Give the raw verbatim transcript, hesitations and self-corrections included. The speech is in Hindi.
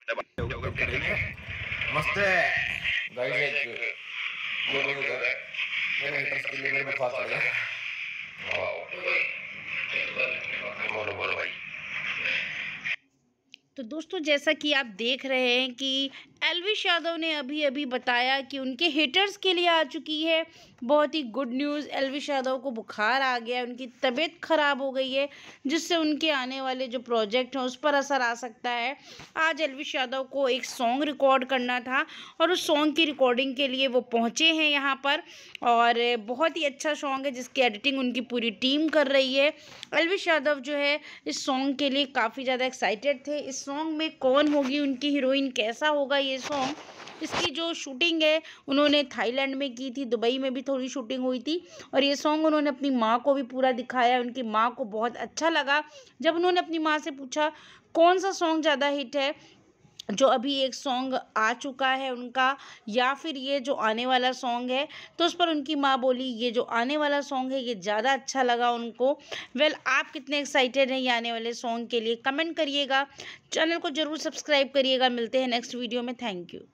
करेंगे मस्त है गाइस। एक गुड न्यूज़ है मेरे हेटर्स के लिए, मेरे बुखार चढ़ गया। बोलो बोलो भाई। तो दोस्तों, जैसा कि आप देख रहे हैं कि एल्विश यादव ने अभी अभी बताया कि उनके हेटर्स के लिए आ चुकी है बहुत ही गुड न्यूज़। एल्विश यादव को बुखार आ गया है, उनकी तबीयत ख़राब हो गई है, जिससे उनके आने वाले जो प्रोजेक्ट हैं उस पर असर आ सकता है। आज एल्विश यादव को एक सॉन्ग रिकॉर्ड करना था और उस सॉन्ग की रिकॉर्डिंग के लिए वो पहुँचे हैं यहाँ पर, और बहुत ही अच्छा सॉन्ग है जिसकी एडिटिंग उनकी पूरी टीम कर रही है। एल्विश यादव जो है इस सॉन्ग के लिए काफ़ी ज़्यादा एक्साइटेड थे। इस सॉन्ग में कौन होगी उनकी हीरोइन, कैसा होगा ये सॉन्ग, इसकी जो शूटिंग है उन्होंने थाईलैंड में की थी, दुबई में भी थोड़ी शूटिंग हुई थी, और ये सॉन्ग उन्होंने अपनी माँ को भी पूरा दिखाया। उनकी माँ को बहुत अच्छा लगा जब उन्होंने अपनी माँ से पूछा कौन सा सॉन्ग ज़्यादा हिट है, जो अभी एक सॉन्ग आ चुका है उनका या फिर ये जो आने वाला सॉन्ग है। तो उस पर उनकी माँ बोली ये जो आने वाला सॉन्ग है ये ज़्यादा अच्छा लगा उनको। वेल, आप कितने एक्साइटेड हैं ये आने वाले सॉन्ग के लिए, कमेंट करिएगा। चैनल को ज़रूर सब्सक्राइब करिएगा। मिलते हैं नेक्स्ट वीडियो में। Thank you.